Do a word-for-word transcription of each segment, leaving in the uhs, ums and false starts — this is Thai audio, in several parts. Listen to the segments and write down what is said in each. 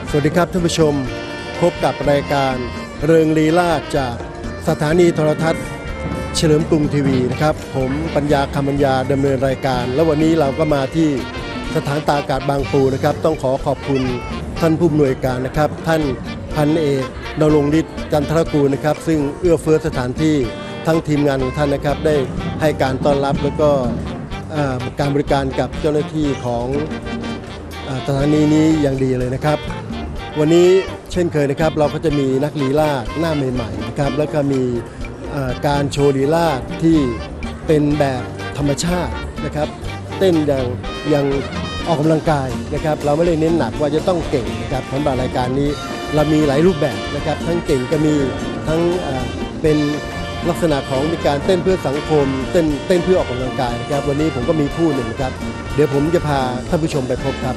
สวัสดีครับท่านผู้ชมพบกับรายการเริงลีลาศจากสถานีโทรทัศน์เฉลิมกรุงทีวีนะครับผมปัญญาคำปัญญาดำเนินรายการแล้ววันนี้เราก็มาที่สถานตากอากาศบางปูนะครับต้องขอขอบคุณท่านผู้อำนวยการนะครับท่านพันเอกณรงค์ฤทธิ์จันทรกูลนะครับซึ่งเอื้อเฟื้อสถานที่ทั้งทีมงานของท่านนะครับได้ให้การต้อนรับแล้วก็การบริการกับเจ้าหน้าที่ของสถานีนี้อย่างดีเลยนะครับวันนี้เช่นเคยนะครับเราก็จะมีนักลีลาศหน้าใหม่ๆนะครับแล้วก็มีการโชว์ลีลาศที่เป็นแบบธรรมชาตินะครับเต้นอย่างอย่างออกกำลังกายนะครับเราไม่ได้เน้นหนักว่าจะต้องเก่งนะครับสำหรับรายการนี้เรามีหลายรูปแบบนะครับทั้งเก่งก็มีทั้งเป็นลักษณะของมีการเต้นเพื่อสังคมเต้นเต้นเพื่อออกกำลังกายนะครับวันนี้ผมก็มีคู่หนึ่งครับเดี๋ยวผมจะพาท่านผู้ชมไปพบครับ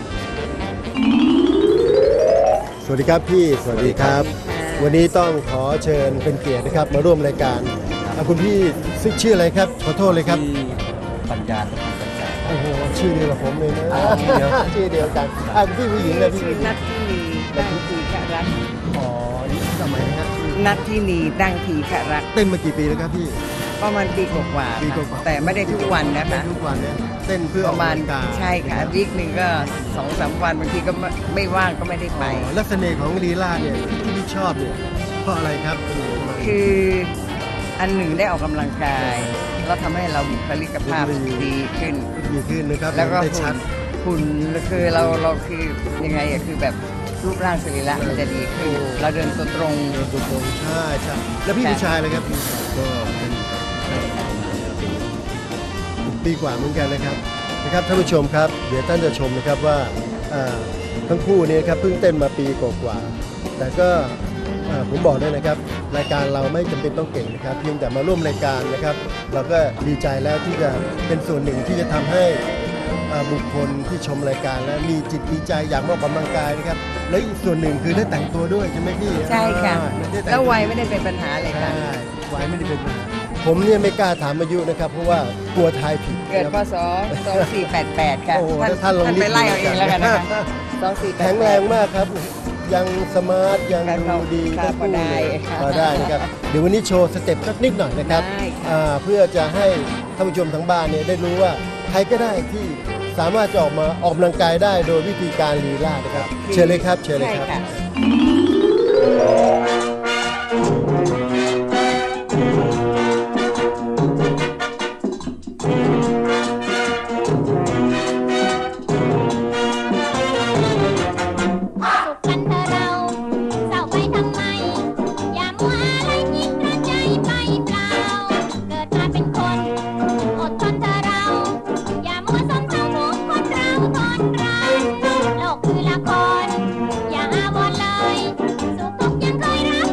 สวัสดีครับพี่สวัสดีครับวันนี้ต้องขอเชิญเป็นเกียรตินะครับมาร่วมรายการคุณพี่ชื่ออะไรครับขอโทษเลยครับปัญญาโอ้โหชื่อเดียวกับผมเลยนะชื่อเดียวชื่อเดียวกันอ่ะพี่ผู้หญิงเลยพี่ชื่อนัทที่นีตั้งทีขรักอ๋อนี่สมัยนะครับนัทที่นีตั้งทีขรักเต้นมากี่ปีแล้วครับพี่ประมาณปีกว่าๆแต่ไม่ได้ทุกวันนะคะทุกวันเนี่ยเต้นเพื่อประมาณใช่ค่ะวีคหนึ่งก็สองสามวันบางทีก็ไม่ว่างก็ไม่ได้ไปลักษณะของลีลาเนี่ยที่พี่ชอบเนี่ยเพราะอะไรครับคืออันหนึ่งได้ออกกำลังกายแล้วทำให้เราบุคลิกภาพดีขึ้นดีขึ้นนะครับแล้วก็หุ่นคือเราเราคือยังไงอะคือแบบรูปร่างสรีระมันจะดีขึ้นเราเดินตัวตรงเดินตัวตรงใช่ใช่แล้วพี่ผู้ชายเลยครับก็เป็นปีกว่าเหมือนกันนะครับนะครับท่านผู้ชมครับเดี๋ยวท่านจะชมนะครับว่าทั้งคู่นี้ครับเพิ่งเต้นมาปีกว่าแต่ก็ผมบอกได้นะครับรายการเราไม่จำเป็นต้องเก่งนะครับเพียงแต่มาร่วมรายการนะครับเราก็ดีใจแล้วที่จะเป็นส่วนหนึ่งที่จะทำให้บุคคลที่ชมรายการแล้วมีจิตมีใจอยากมาออกกำลังกายนะครับและอีกส่วนหนึ่งคือได้แต่งตัวด้วยใช่ไหมพี่ใช่ค่ะแล้ววัยไม่ได้เป็นปัญหาเลยค่ะวัยไม่ได้เป็นปัญหาผมเนี่ยไม่กล้าถามอายุนะครับเพราะว่ากลัวทายผิดเกิดพศสองสี่แปดแปดค่ะท่านไปไล่เอาเองแล้วกันนะคะสองสี่แปดแปดแข็งแรงมากครับยังสมาร์ทยังดูดีก็ได้ก็ได้นะครับเดี๋ยววันนี้โชว์สเต็ปสักนิดหน่อยนะครับเพื่อจะให้ท่านผู้ชมทั้งบ้านเนี่ยได้รู้ว่าใครก็ได้ที่สามารถจะออกมาออกกำลังกายได้โดยวิธีการลีลาศนะครับเชิญเลยครับเชิญเลยครับโลกคือละครอย่าอาวรเลยสุขทุกข์ยังเคยรัก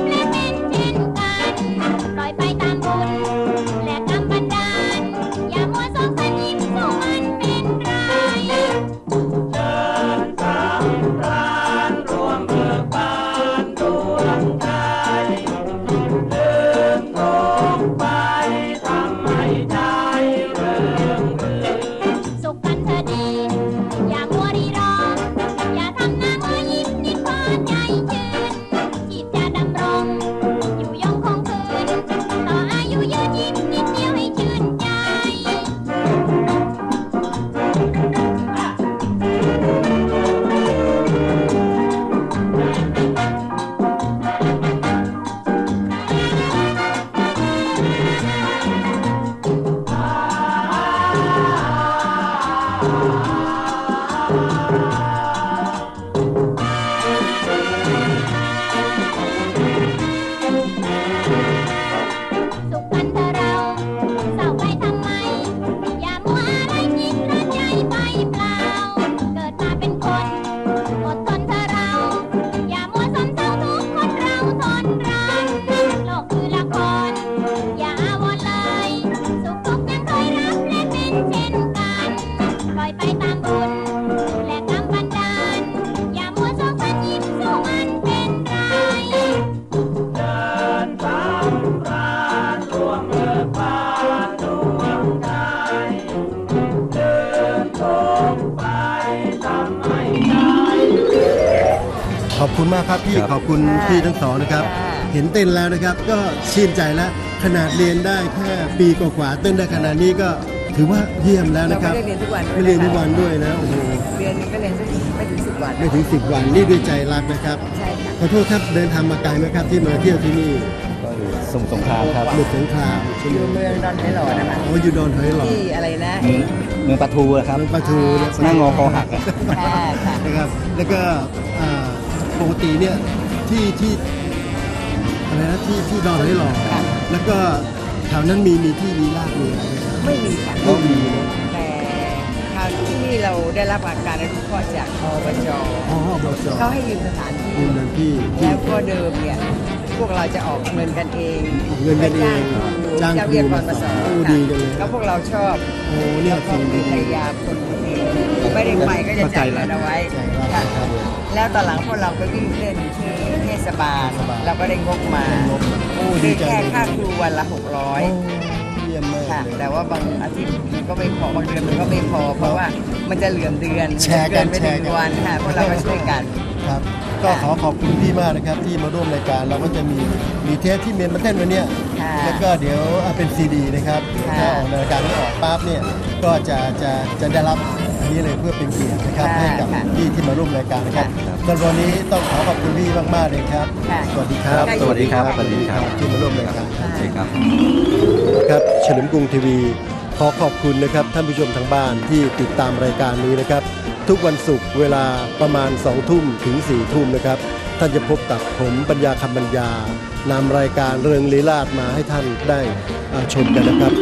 อบคุณมากครับพี่ครับขอบคุณพี่ทั้งสองนะครับค่ะเห็นเต้นแล้วนะครับ ก็ชื่นใจแล้วขนาดเรียนได้แค่ปีกว่าๆเต้นได้ขนาดนี้ก็ถือว่าเยี่ยมแล้วเรานะคไม่รับได้เรียนทุกวันด้วไม่ยเรียนทุกะคะวันด้วยนะโอ้โหเดือนนึงก็เรียนสักไม่ถึงสิบวันไม่ถึงสิบวันนี่ด้วยใจรักนะครับใช่ค่ะขอโทษครับเดินทางมาไกลไหมครับที่มาเที่ยวที่นี่ก็อยู่สมุทรสงครามครับหมุดสงครามใช่อไหมยู่เมืองดอนไทหล่อนะคะอ๋ออยู่ดอนเฮ้ยหรอที่อะไรนะเมืองเมืองปะทูนะครับเมืองปลาทูนะหน้างอคอหักอะค่ะค่ะนะครับแล้วก็อ่าปกติเนี่ยที่ที่อะไรนะที่ที่ดอนเฮ้ยหรอค่ะแล้วก็แถวนั้นมีมีที่ลีลาดมีอะไรไหมครับไม่มีค่ะไม่มีนะแต่คราวที่นี่เราได้รับการอนุเคราะห์จากอบจอ๋อบจเขาให้ยืมสถานที่ยืมเงินที่ที่แล้วก็เดิมเนี่ยพวกเราจะออกเงินกันเองออกเงินกันเองจ้างจ้างครูครูเจ้าเรียกก่อนมาสอนโอ้ค่ะดีจังเลยแล้วพวกเราชอบโอ้เนี่ยแล้วก็คือมีดีพยายามคนเองไม่ได้ไปก็จะจัดเงินเอาไว้ใช่ครับค่ะครับแล้วตอนหลังพวกเราก็วิ่งเล่นที่เทศบาลเทศบาลเราก็ได้งบมาได้งบมาโอ้ดีคือจังแค่เลยค่าครูวันละหกร้อยโอ้เยี่ยมมากค่ะเลยแต่ว่าบางอาทิตย์มันก็ไม่พอบางเดือนมันก็ไม่พอ เพราะว่ามันจะเหลื่อมเดือนแชร์กันเดือไปแชร์กันหงวันค่ะพวกเราก็ช่วยกันครับก็ขอขอบคุณพี่มากนะครับที่มาร่วมรายการเราก็จะมีมีเทปที่เมนมาเต้นวันเนี้ยค่ะแล้วก็เดี๋ยวเอาเป็นซีดีนะครับค่ะถ้าออกในรายการนี้ออกปั๊บเนี่ยก็จะจะจะได้รับอันนี้เลยเพื่อเป็นเกียรตินะครับค่ะให้กับค่ะพี่ที่มาร่วมรายการนะครับค่ะสำหรับวันนี้ต้องขอขอบคุณพี่มากๆเลยครับค่ะสวัสดีครับค่ะสวัสดีครับสวัสดีครับที่มาร่วมรายการสวัสดีครับครับเฉลิมกรุงทีวีขอขอบคุณนะครับท่านผู้ชมทางบ้านที่ติดตามรายการนี้นะครับ ทุกวันศุกร์เวลาประมาณสองทุ่มถึงสี่ทุ่มนะครับท่านจะพบกับผมปัญญาคำปัญญานำรายการเริงลีลาศมาให้ท่านได้อ่าชมกันนะครับ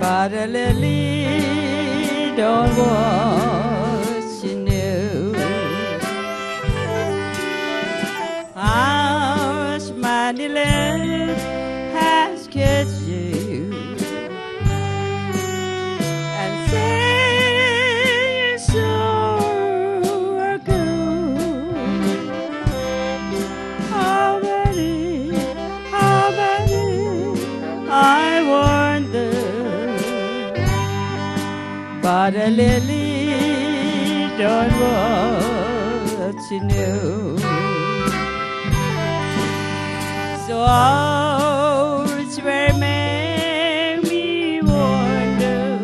But a lily don't what she knew. Our smiling land has kissed you and say so are good. How many, how many, I wonder. But a lily don't what she knew. So it's where make me wonder.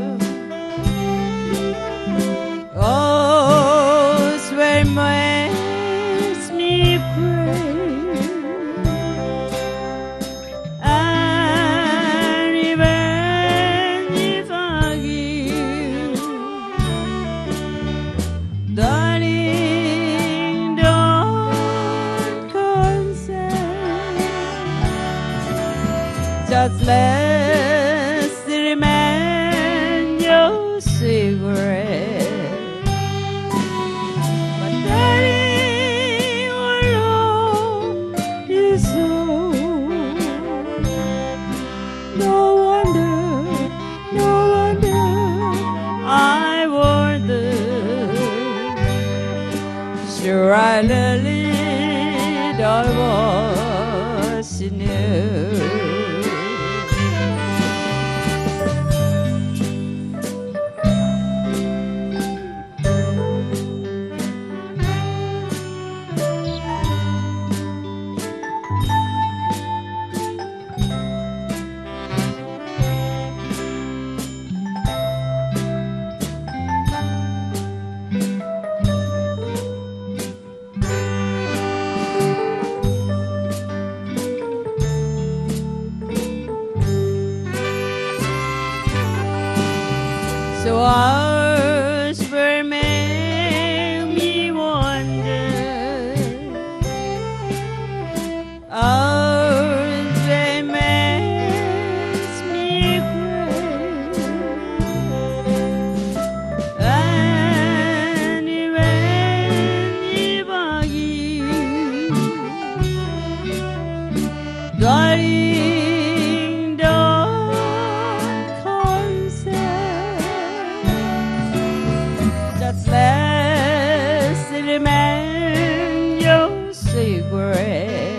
Oh, it's where makes me pray. And even if I give, darling, don't consent. Just let's remain your secret. But darling, our love is so. No wonder, no wonder, I wonder. Sure, I really don't want to know. So ours were make me wonder. Ours they makes me pray. And even if I give, darling, don't consent. Just let's remain your secret.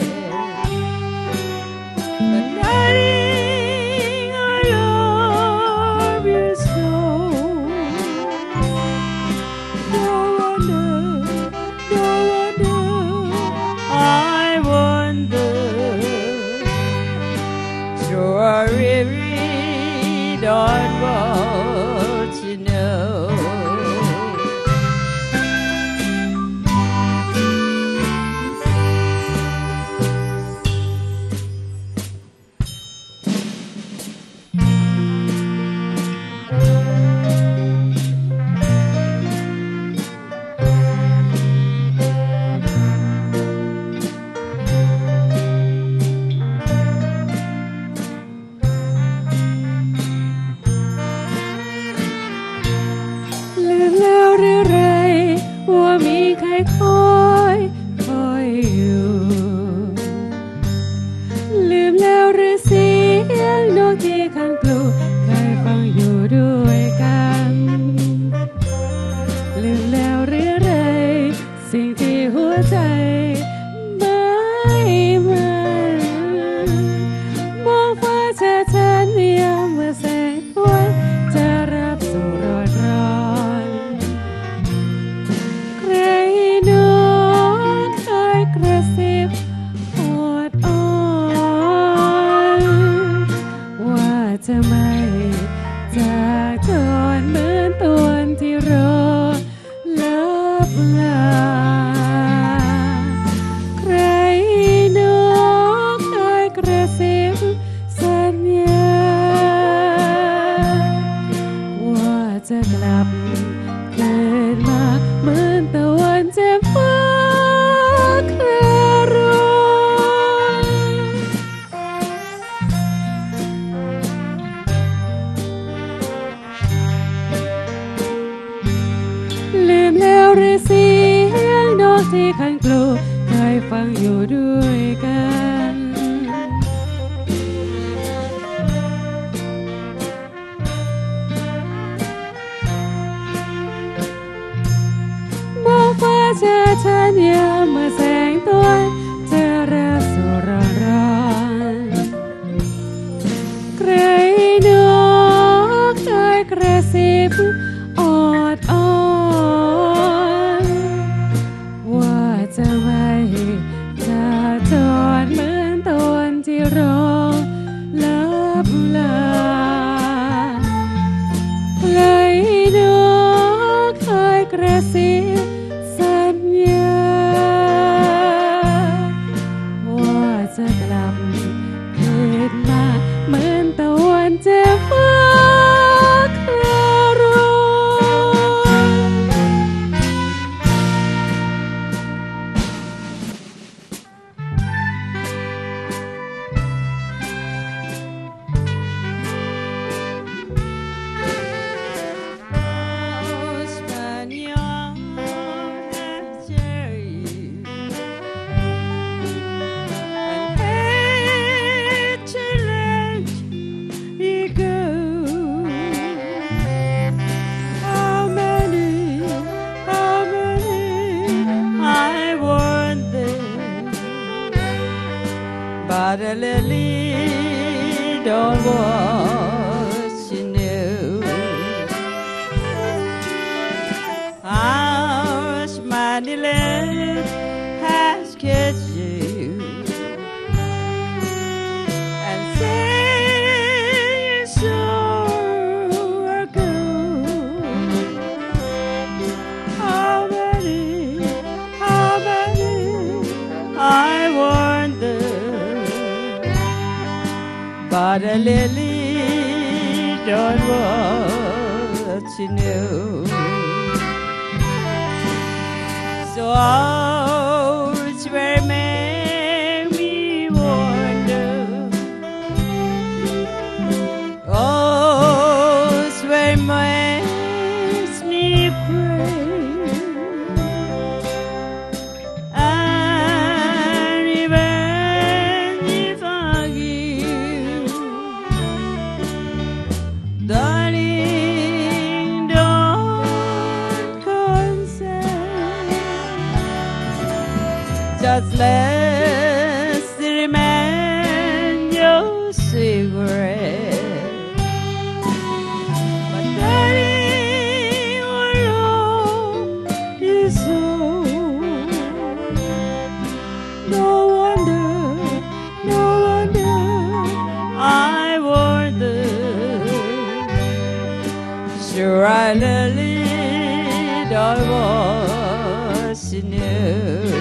But darling, I love you so. No wonder, no wonder, I wonder. Sure, I really don't want to know.ลืมแล้วหรือไรว่ามีใครคอยคอยอยู่ลืมแล้วหรือเสียงนกที่ข้างกลูเคยฟังอยู่ด้วยกันลืมแล้วหรือไรสิ่งที่หัวใจไม่มันมองฟ้าเธอฉันยามเมื่อแสงวันจะรับสู่รอดร้อนใครโน้นคอยกระซิบอดอ้อนว่าจะไม่จากจรเหมือนตวนที่รอลับลาใครโน้นคอยกระซิบสัญญาว่าจะกลับเกิดมาเหมือนตะวันแจ่มฟ้าคราร้อน เหรือเสียงนกที่ขันกลูเคยฟังอยู่ด้วยกันบนฟ้าเจอฉันยามเมื่อแสงตะวันเจอเรือสู่ร้อนร้อนใครนกเคยกระซิบออดอ้อนว่าจะไม่จะจอดเหมือนตอนที่รอลับลาใครนกเคยกระซิบสัญญาว่าจะกลับคืนมาเหมือนตะวันจะฟ้าคราร But a lily don't want to know how many lips has kissed you and say so ago. How many, how many, I wonder. But a lily don't want to know. So it's where make me wonder. Oh, it's where makes me pray. And even if I give, darling, don't consent. Just let's remain your secret. But darling, our love is so. No wonder, no wonder, I wonder. Sure, I really don't want to know.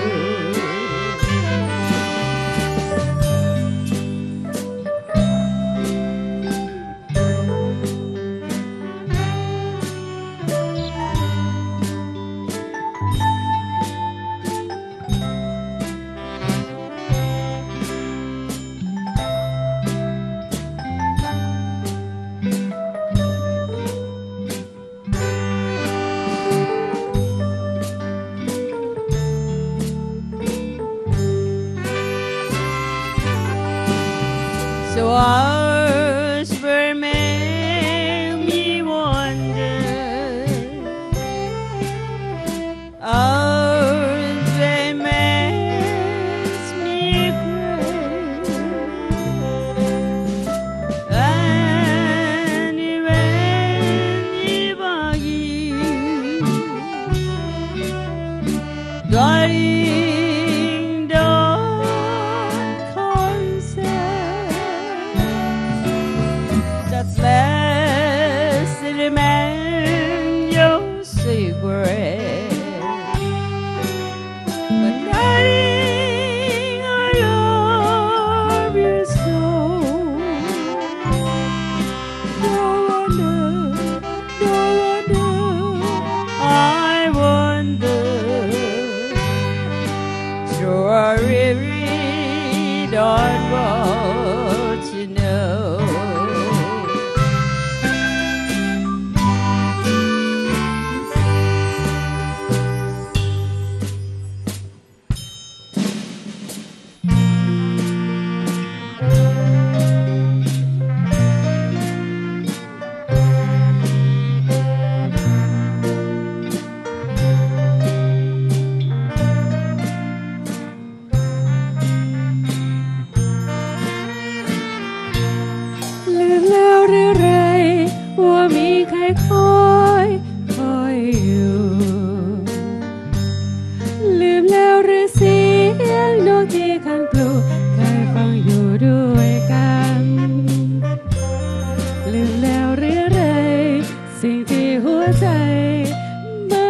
ลืมแล้วหรือไรสิ่งที่หัวใจไม่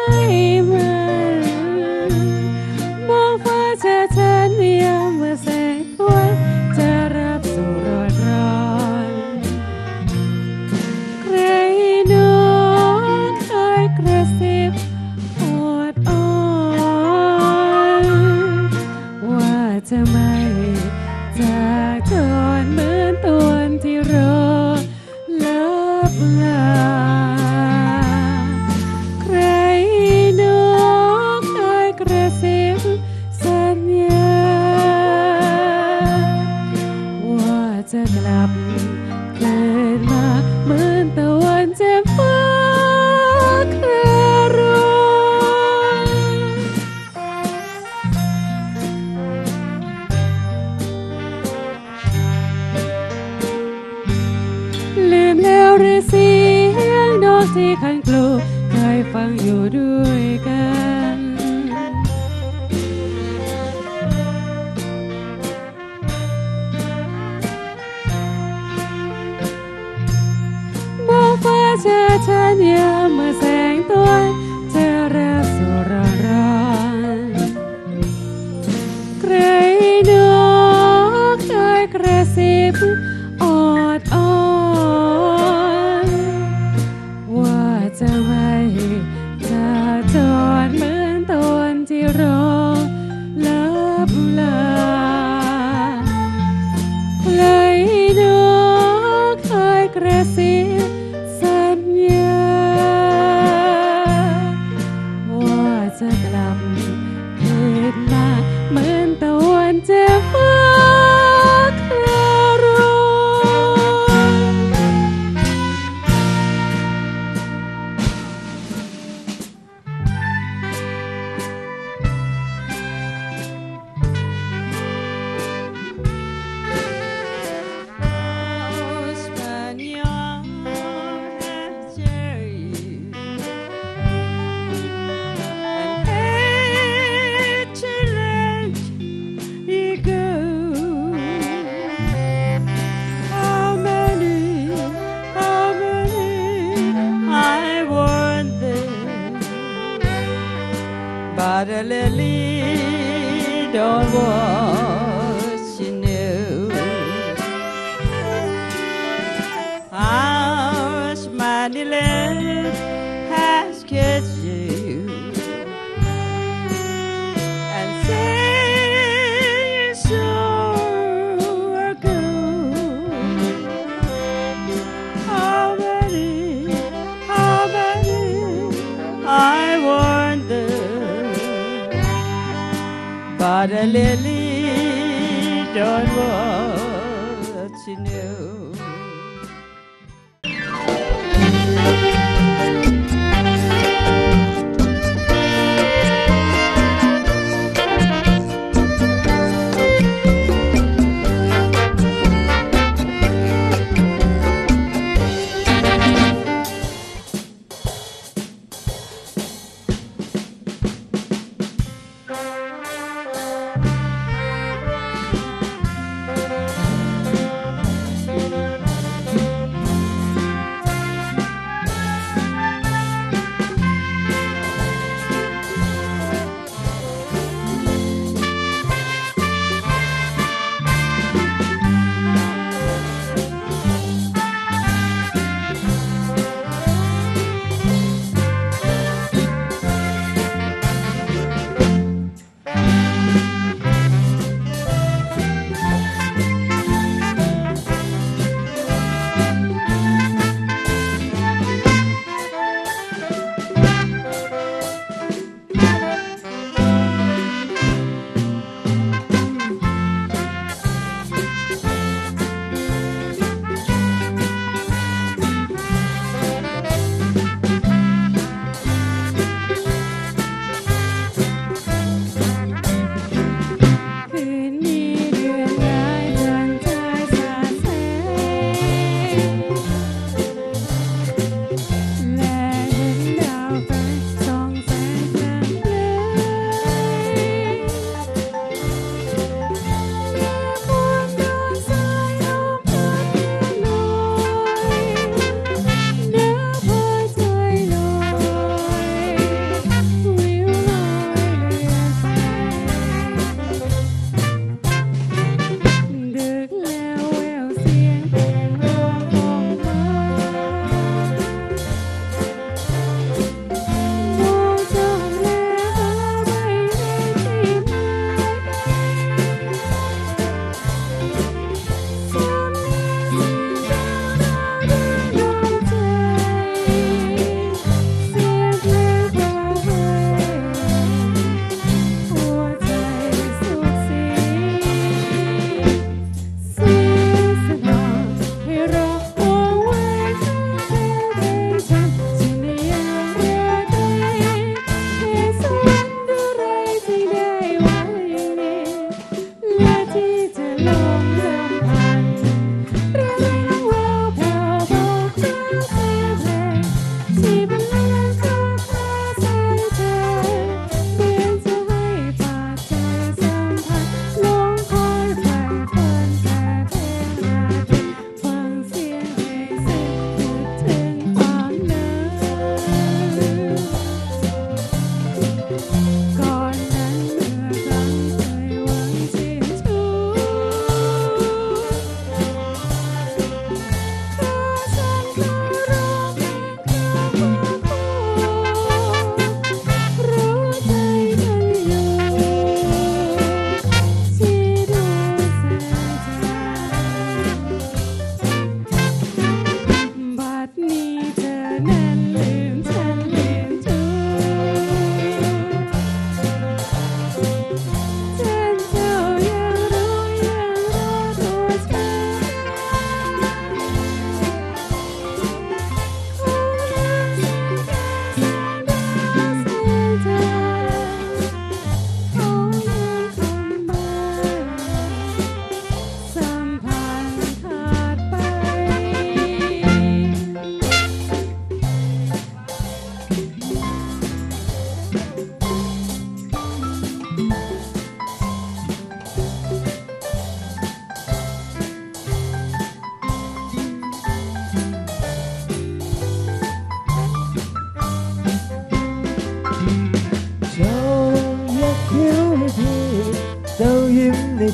มันมองฟ้าจะฉันยามเมื่อแสงวันจะรับสู่รอดร้อนใครโน้นคอยกระซิบอดอ้อนว่าจะไม่จากจรเหมือนตวนที่รอลับลาใครโน้นคอยกระซิบสัญญาว่าจะกลับเกิดมาเหมือนตะวันแจ่มฟ้าคราร้อนลืมแล้วหรือเสียงนกที่คันกลูเคยฟังอยู่ด้วยกันมองฟ้าเจอฉันยามเมื่อแสงตะวันจะรับสู่ร้อนร้อนใครโน้นคอยกระซิบออดอ้อนว่าจะไม่จากจรเหมือนตอนที่รอลับลาใครโน้นคอยกระซิบสัญญาว่าจะกลับเกิดมาเหมือนตะวันแจ่มฟ้าคราร้อน But a lily don't want you know our smiling land has kissed you and say so ago how many how many I wonder But a lily don't want to know. เ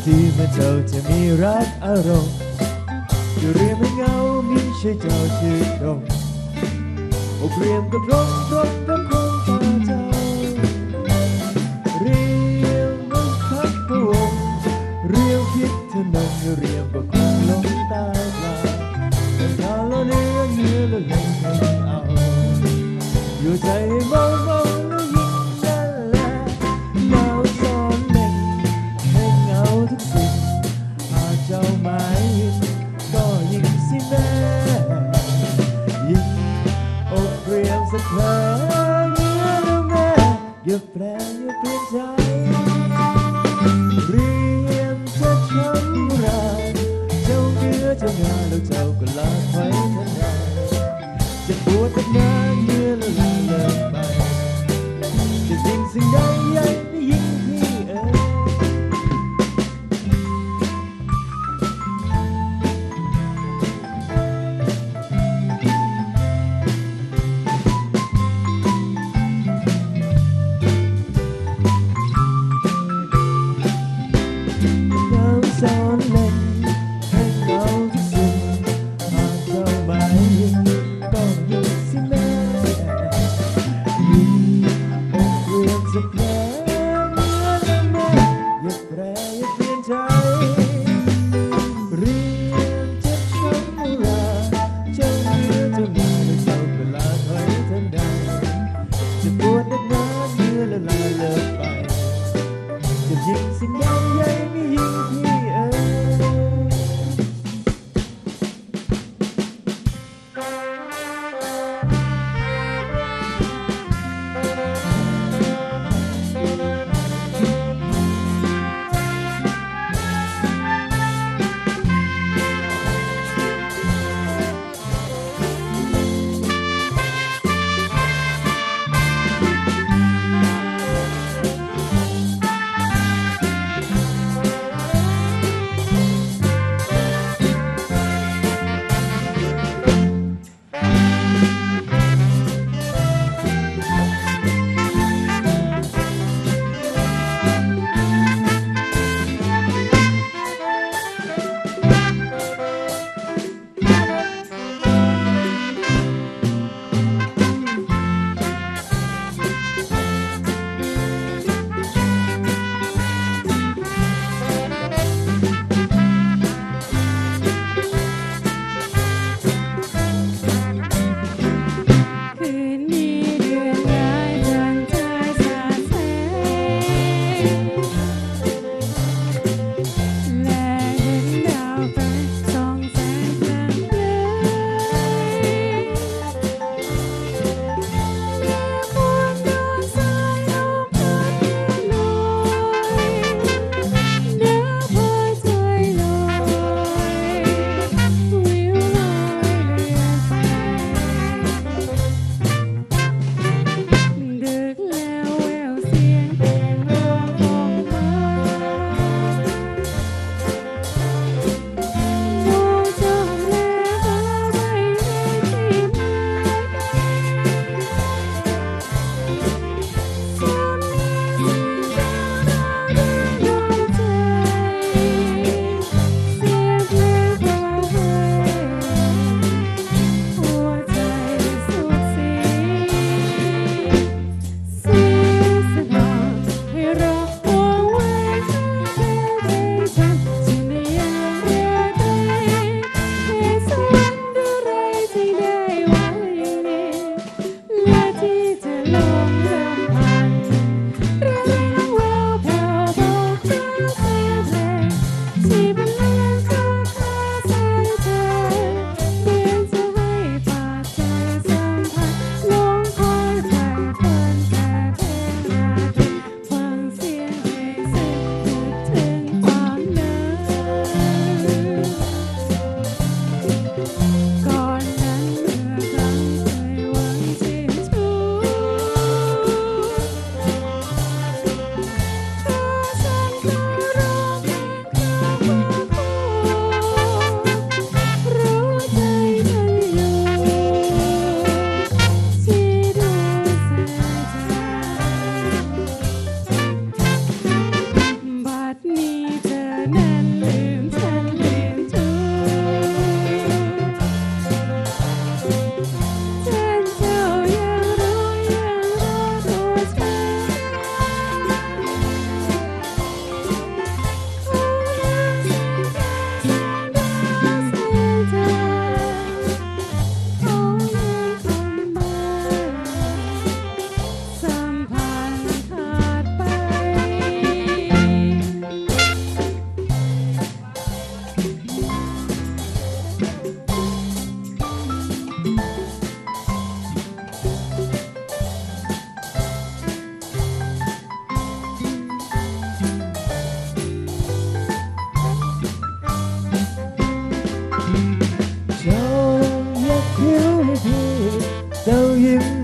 ทีเมื่อเจ้าจะมีรักอารมณ์จะเรียมให้เงามีใช่เจ้าชื่อตรงอกเรียมก็ตรงตรงตรงคงตาเจ้าเรียมมันพักพะวงเรียมคิดเธอนงเรียมก็คงลงตายปลาแต่ถ้าเราเนื้อเนื้อละเล่งให้เอาอยู่ใจให้เมาเมาแล้วยิ่งนั่นแหละเงาซ้อนเล่งให้เงาทุกสิ่งหากเจ้าหมายก็ยิ่งสิแม่ยิ่งอกเรียมสักเพลงเนื้อละแม่อย่าแปลอย่าเปลี่ยนใจเรียมจะช้ำราเจ้าเนื้อเจ้างานแล้วเจ้าก็ลาไว้ทันใดจะปวดแต่นานเนื้อละลายเลิกไปจะสิ่งสิ่งใดใหญ่ยิ่งพี่เอ๋ยซ้อนเล่นให้เงาทุกสิ่งหากเจ้าหมายก็ยิ่งสิแม่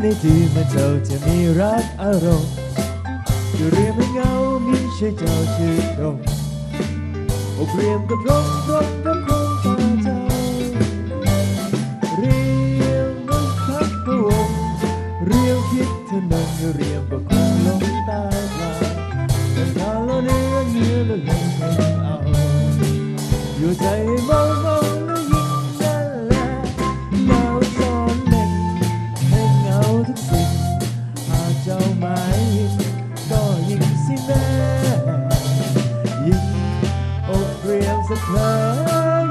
ที่เมื่อเจ้าจะมีรักอารมณ์อยู่เรียมให้เงามิใช่เจ้าชื่อตรงอกเรียมกับตรงตรงตรงคงตาเจ้าเรียมนั้นพักพะวงเรียมคิดเธอนั่งเรียมก็คงลงตายเปล่าแต่ทางเราเนื้อเนื้อละลงไม่เอาอยู่ใจเมาเมาและยิ่งนั่นแหละเมาซ้อนเล่นให้เงาทุกสิ่งหากเจ้าหมายก็ยิ่งสิแน่ยิ่งอกเรียมสักครั้ง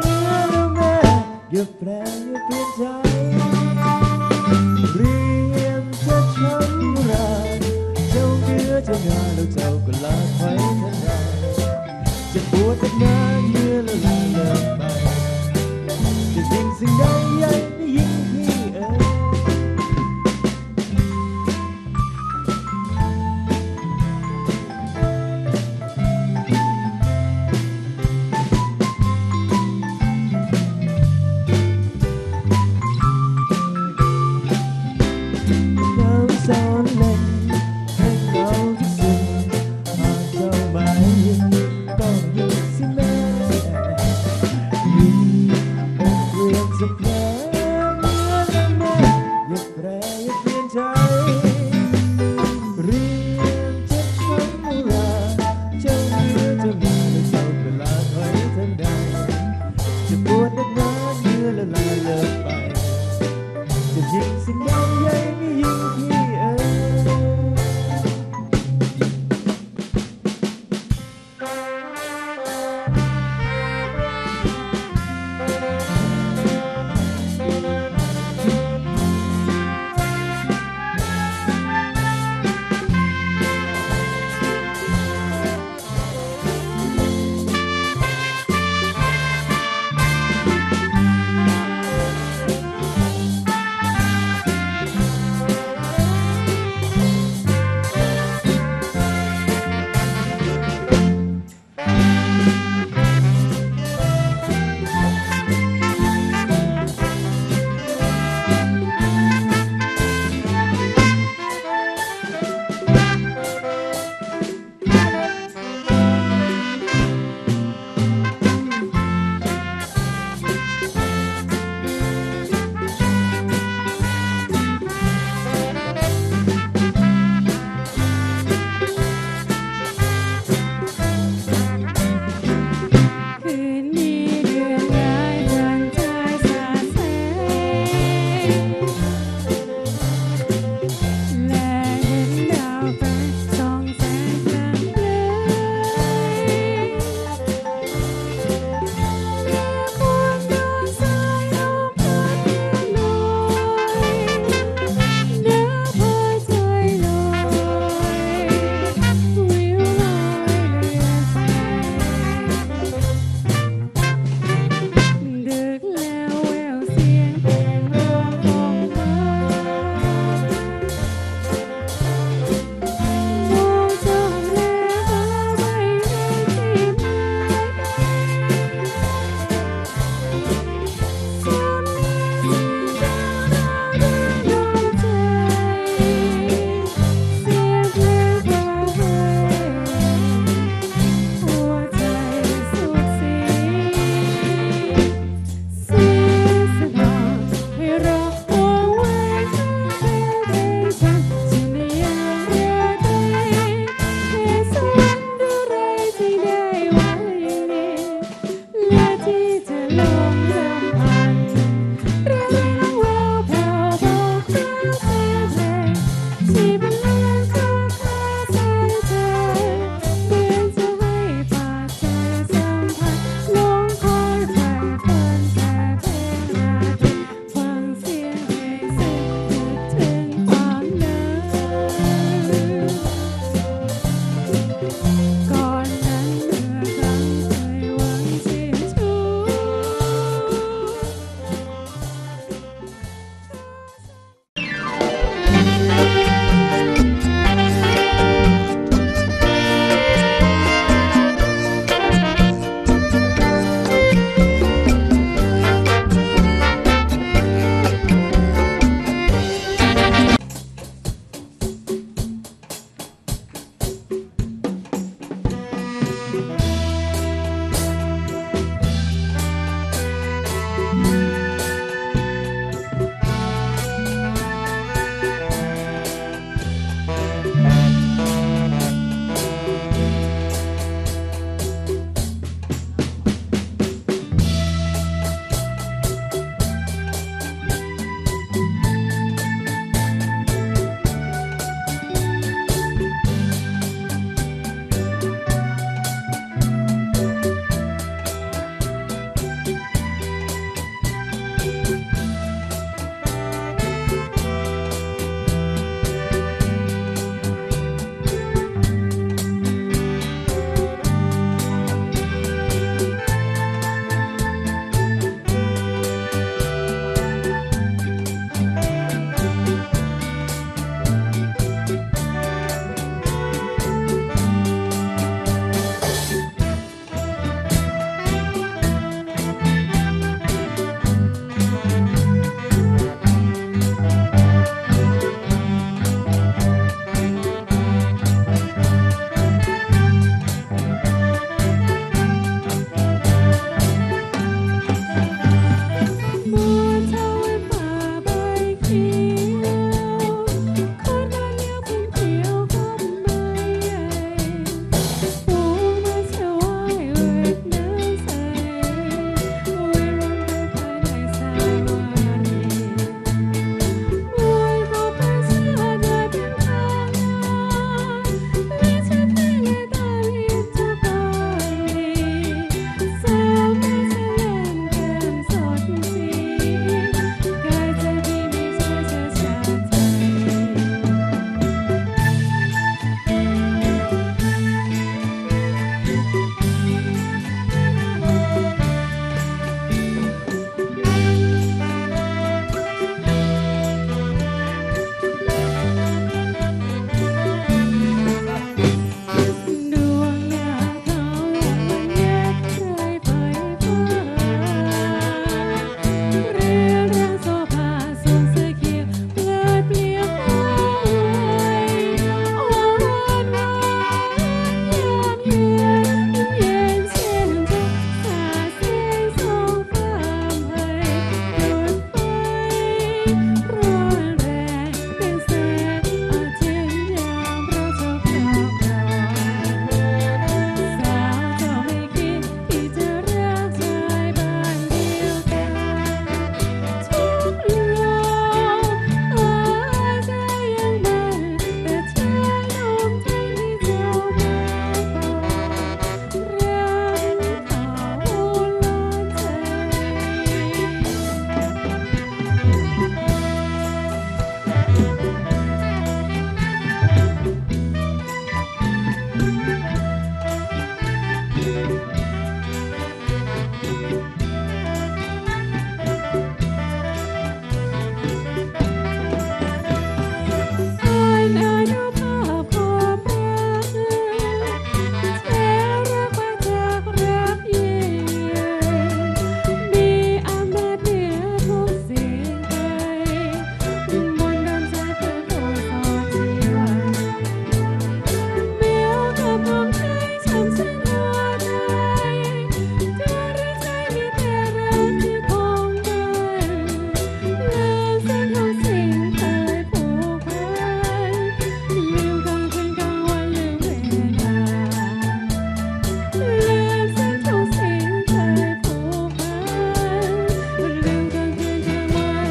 อ่านอนุภาพความรักแท้รักมาจากรักยิ่งใหญ่มีอำนาจเหนือทุกสิ่งใดมนต์ดำใจเพื่อตัวสอดชีวันเมียวกับดวงใจช้ำฉันหัวใจตัวหรือใจมีแต่รักที่คงไว้ลืมเส้นทุกสิ่งเคยผูกพันลืมกลางคืนกลางวันลืมเวลาลืมเส้นทุกสิ่งเคยผูกพันลืมกลางคืนกลาง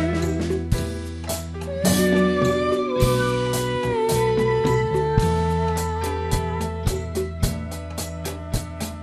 วัน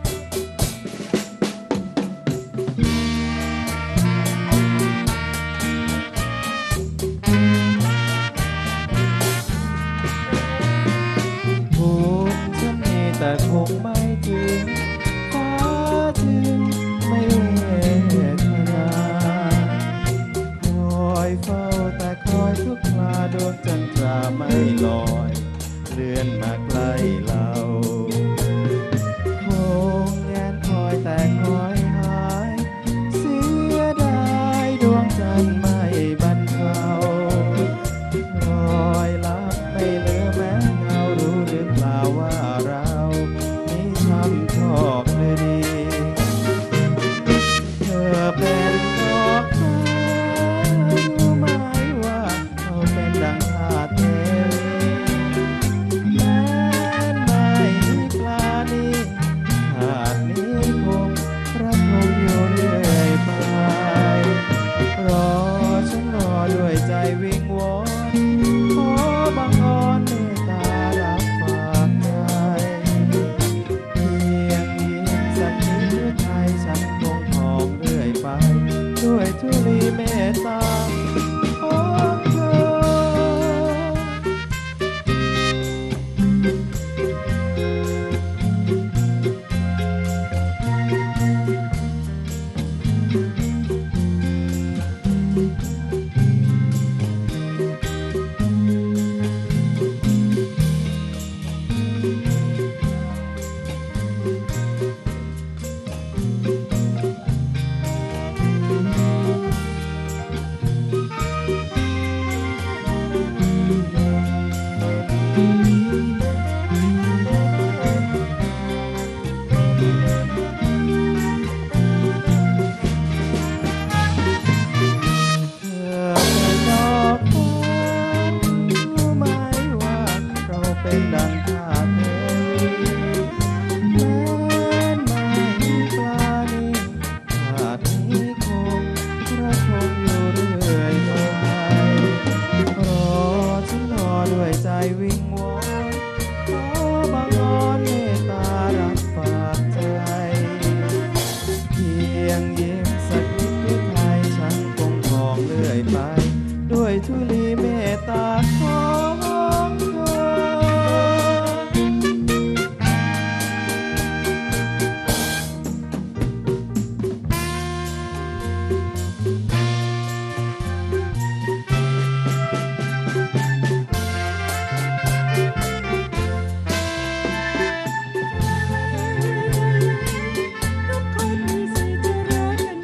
ภูมิฉันมีแต่คงไม่ถึงฟ้าจึงไม่เวทนาคอยเฝ้าแต่คอยทุกคราดวงจันทราไม่ลอยเลื่อนมาใกล้เราคงแงนคอยแต่คอยหายเสียดายดวงจันทร์ไม่บรรเทารอยลับไม่เหลือแม้เงารู้หรือเปล่าว่าเรานี้ช้ำชอกหรือดีเธอเป็นดอกฟ้ารู้ไหมว่าเขาเป็นดังธาตุเทวีแม้ไม่ปลาณีธาตุนี้คงรักคงอยู่เรื่อยไปรอฉันรอด้วยใจวิงวอนขอบังอ่อนเมตตารับฝากใจเพียงยิ้มสักนิดหรือไทยฉันคงทองเรื่อยไปด้วยทุลีเมตตาของเธอ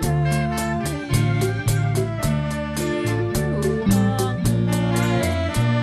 ทุกคนมีสิทธิ์จะรักกันได้ยิ่งอยู่ห่างไกล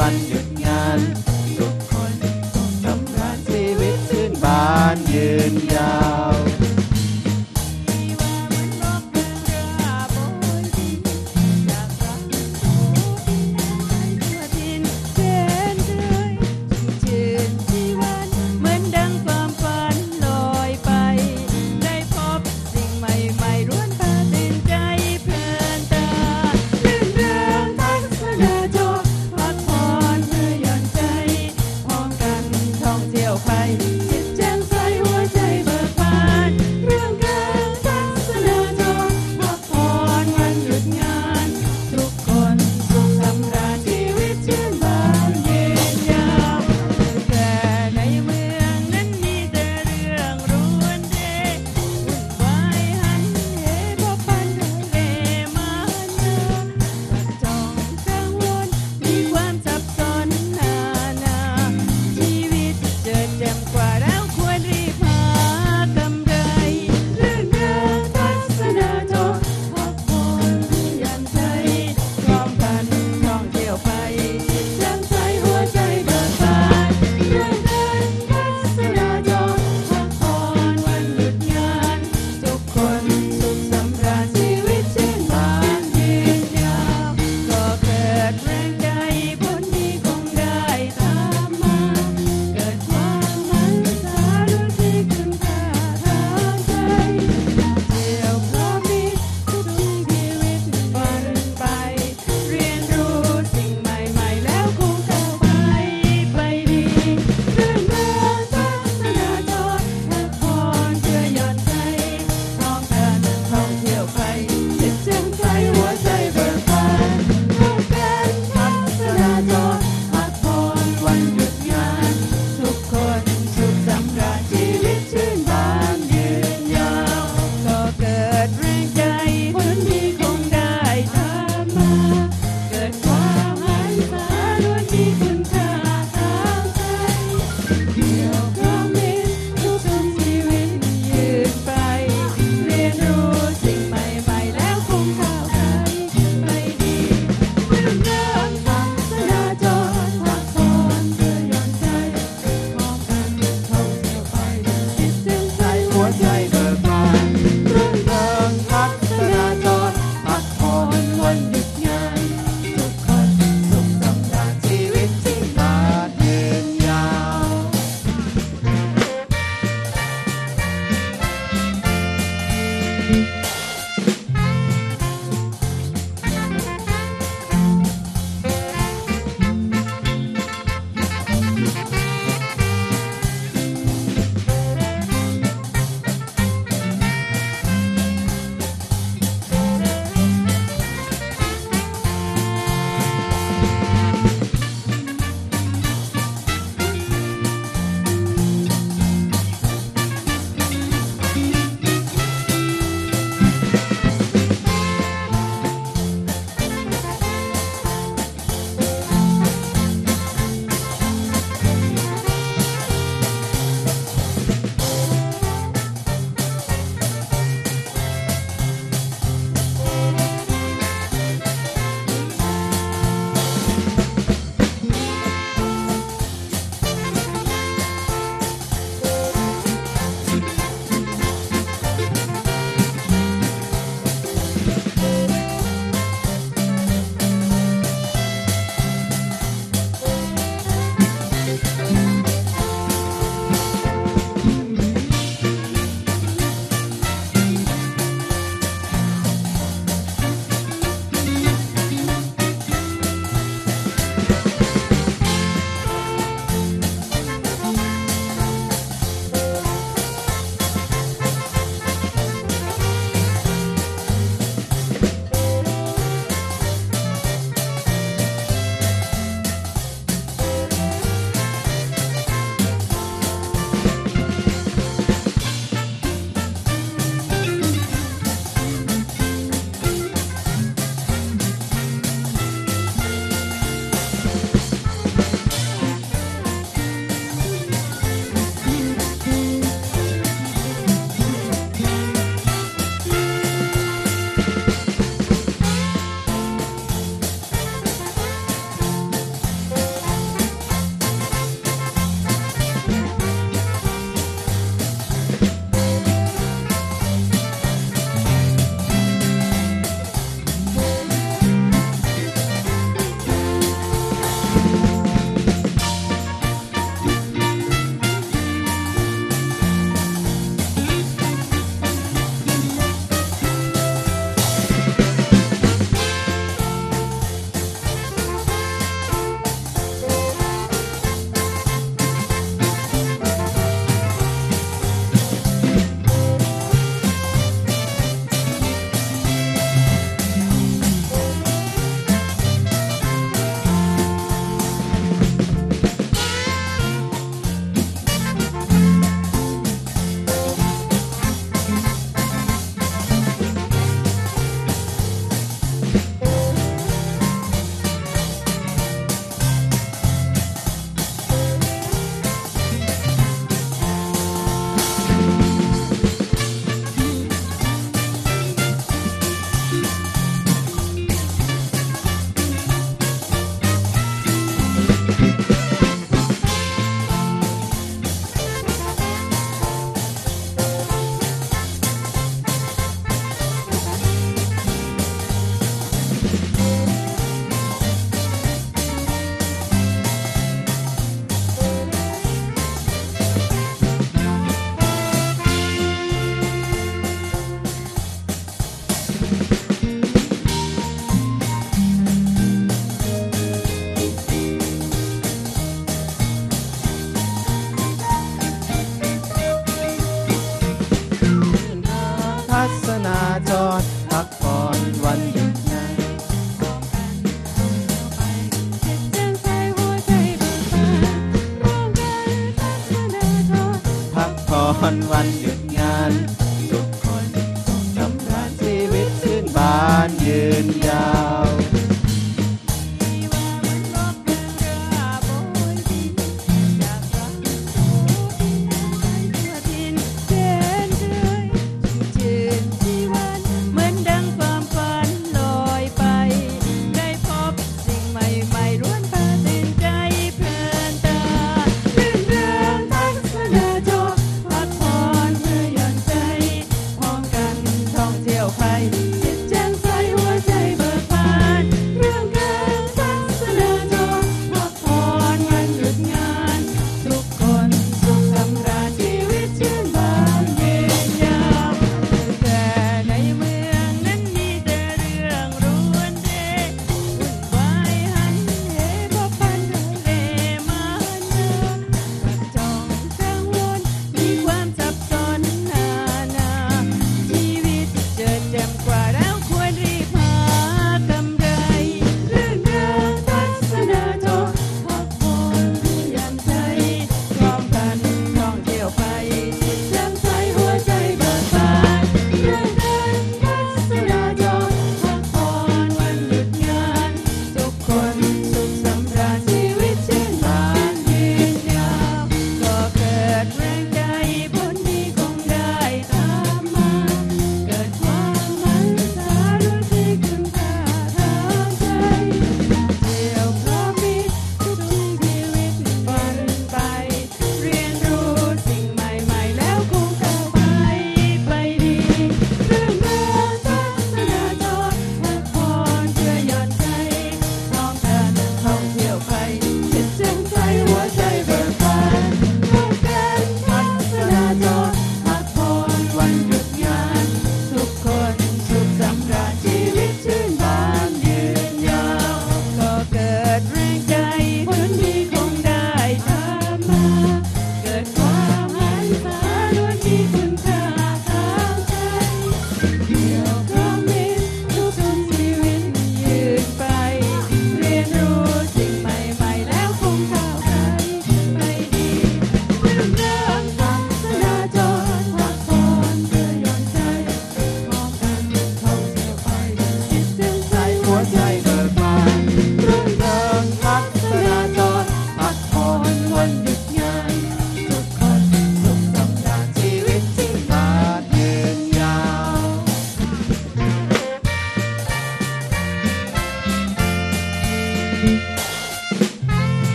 วันหยุดงานทุกคนสุขสำราญชีวิตชื่นบานยืนยาว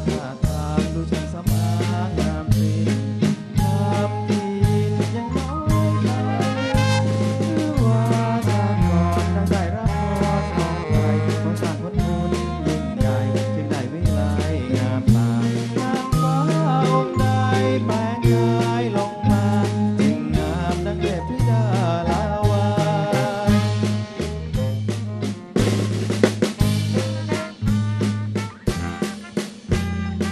ท่าทางดูช่างสมางามจริงงามดียังน้อยไปหรือว่าทางก่อนเราได้รับพรน้องไปขอสร้างคนบุญยิ่งใหญ่จึงได้วิไลงามตานางฟ้าองค์ใดแปลงกายลงมาจึงงามดังเทพธิดาลาวาค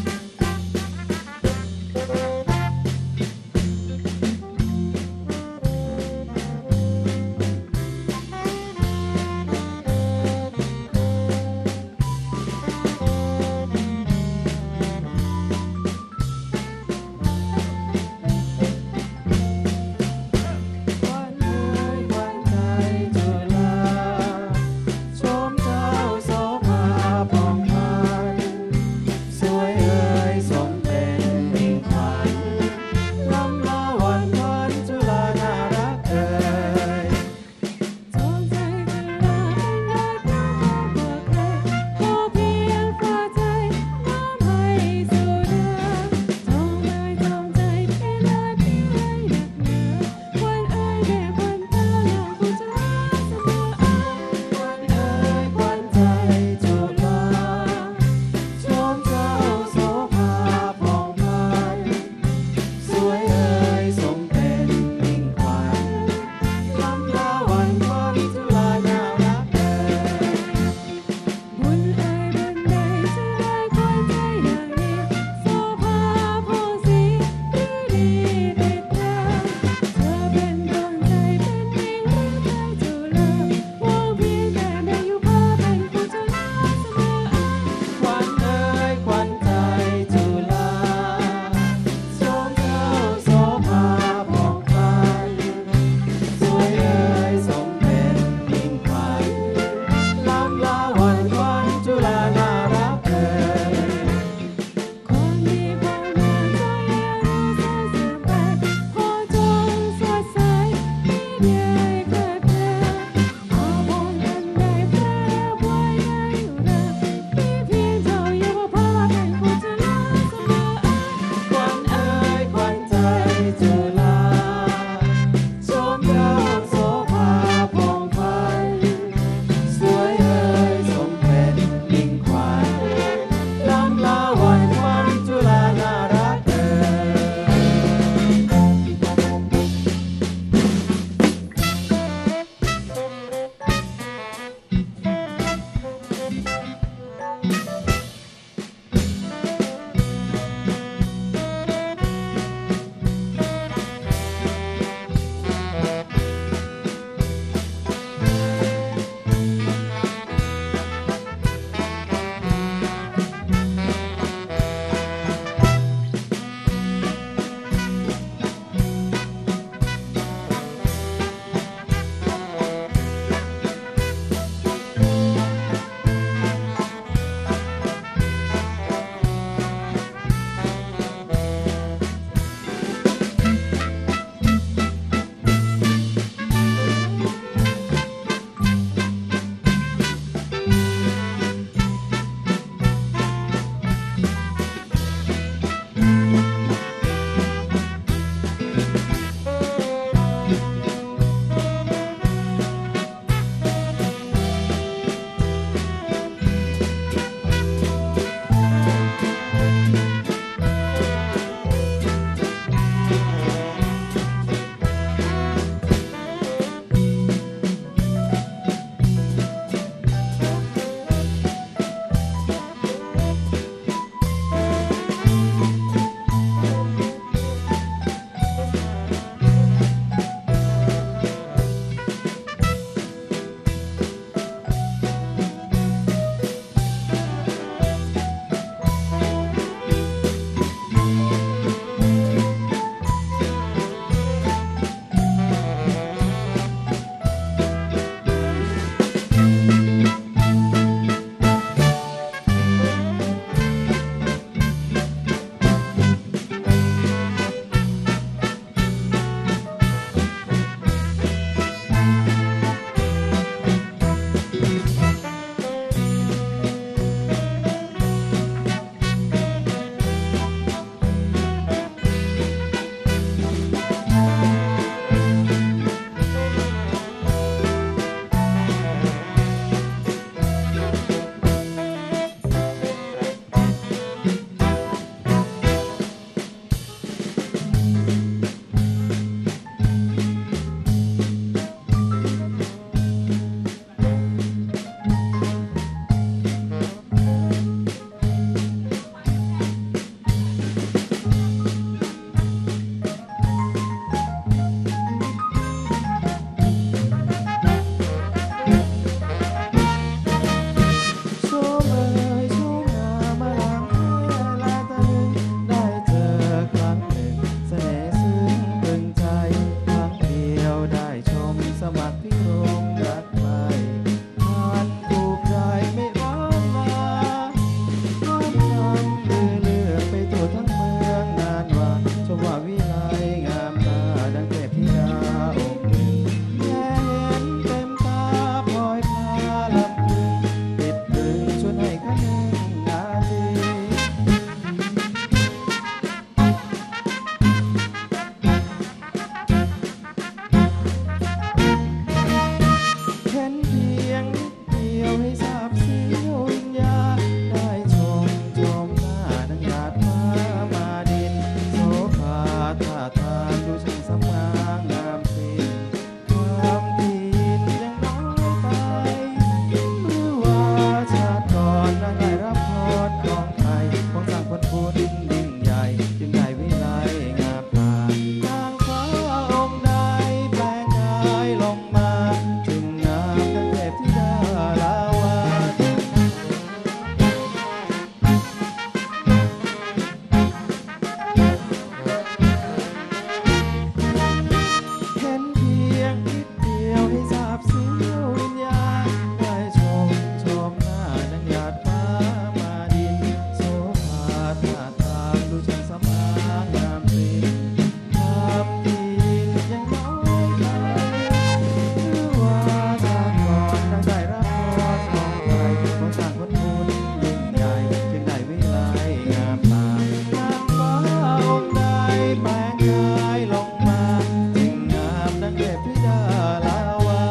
หน้าตาดูช่างสำอางงามจริงทำดียังน้อยไปหรือว่าทางก่อนทางได้รับพรของใครขอสร้างคนบุญยิ่งใหญ่จึงได้วิไลงามตานางฟ้าองค์ใดแปลงกายลงมาจึงงามดังเทพธิดาลาวา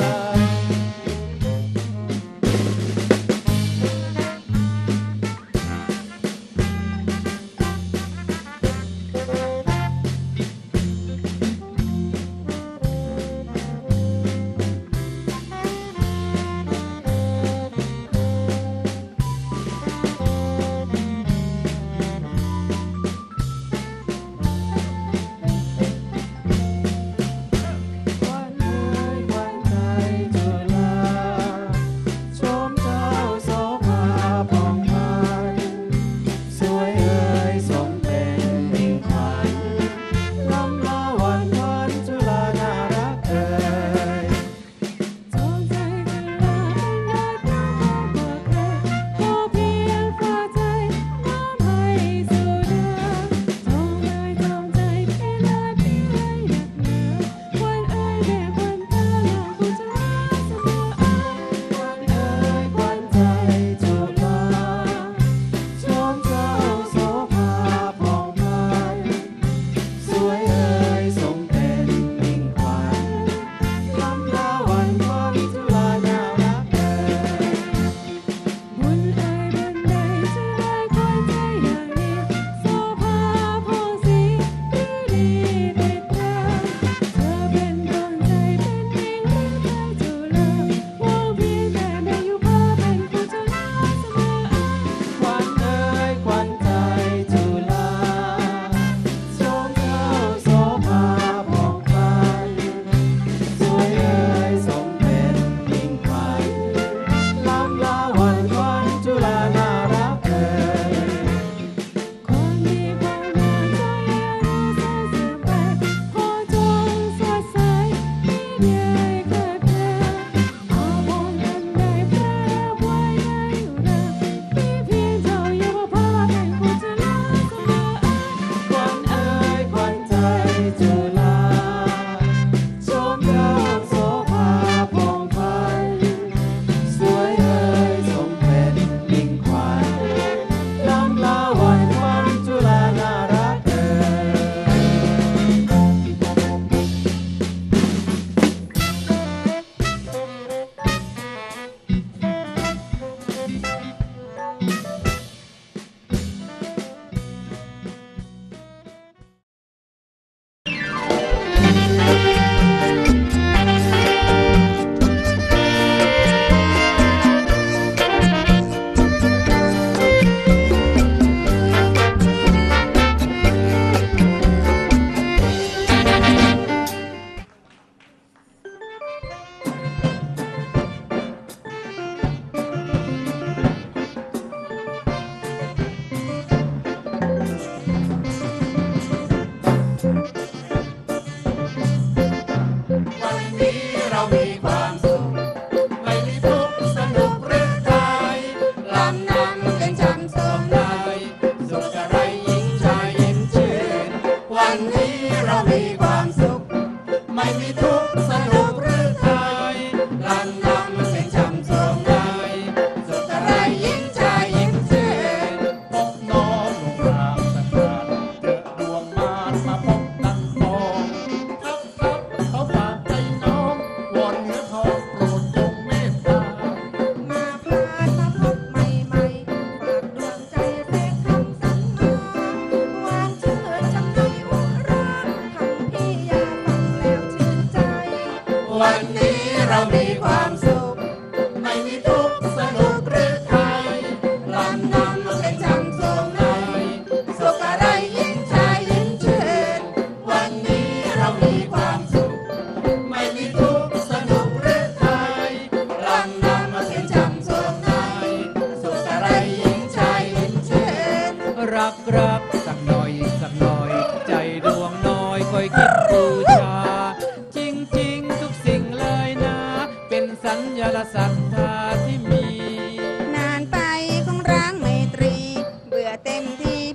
รักรักสักหน่อยสักหน่อยใจดวงน้อยคอยคิดบูชาจริงจริงทุกสิ่งเลยนะเป็นสัญญาณศรัทธาที่มีนานไปคงร้างไมตรีเบื่อเต็มที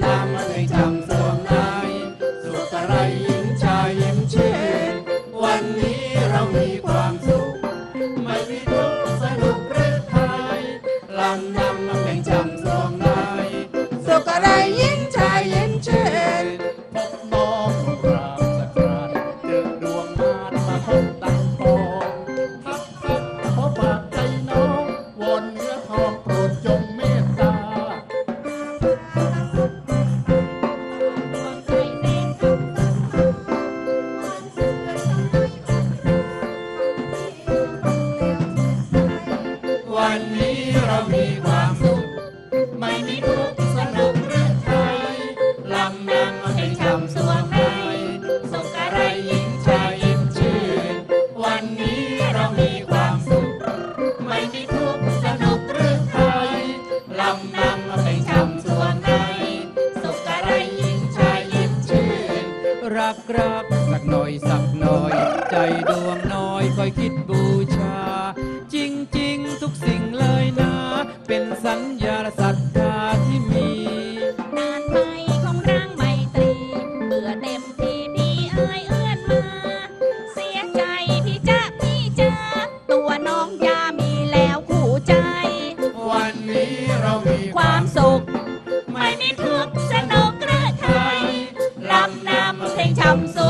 ำนำให้จำสวงในสุขอะไรยิ้มชายยิ้มชื่นวันนี้เรามีความสุขไม่มีทุกข์สนุกหรือไทยลำนำเพลงจำสวงในสุขอะไรยิ้มชายยิ้มชื่นพบน้องกราบสักการะเจอดวงมารมาพบตั้งปองทักษิณขอฝากใจน้องวอนเนื้อทองโปรดจงเมตตา วันนี้เรามีความสุขไม่มีทุกข์สนุกหรือไทยลำนำให้จำสวงในสุขอะไรยิ่งชายยิ้มชื่นวันนี้เรามีความสุขไม่มีทุกข์สนุกหรือไทยลำนำให้จำสวงในสุขอะไรยิ่งชายยิ้มชื่นรักรักสักหน่อยสักหน่อยใจดวงน้อยคอยคิดบูชาจริงๆทุกสิ่งเลยนะเป็นสัญญาศรัทธาที่มีนานไปคงร่างไมตรีเบื่อเต็มทีพี่เอ้ยเอื้อนมาเสียใจพี่จ๊ะพี่จ๊ะตัวน้องยามีแล้วคู่ใจวันนี้เรามีความสุขไม่มีทุกข์สนุกหรือไทยลำนำเพลงช้ำ